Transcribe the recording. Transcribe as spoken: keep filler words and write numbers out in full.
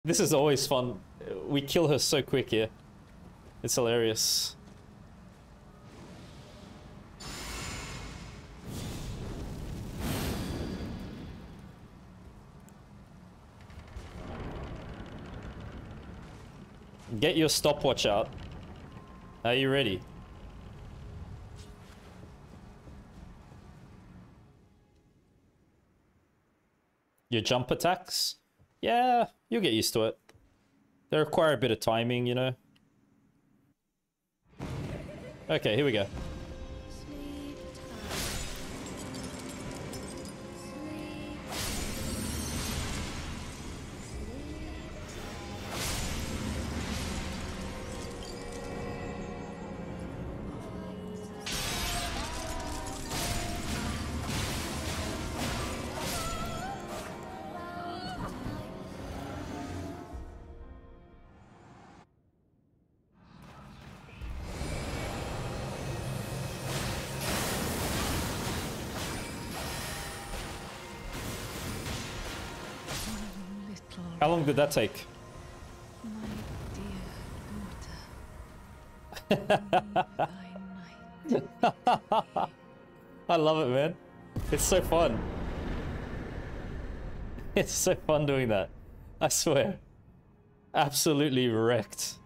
This is always fun. We kill her so quick here. It's hilarious. Get your stopwatch out. Are you ready? Your jump attacks? Yeah, you'll get used to it. They require a bit of timing, you know? Okay, here we go. How long did that take? My dear daughter, I love it, man. It's so fun. It's so fun doing that. I swear. Absolutely wrecked.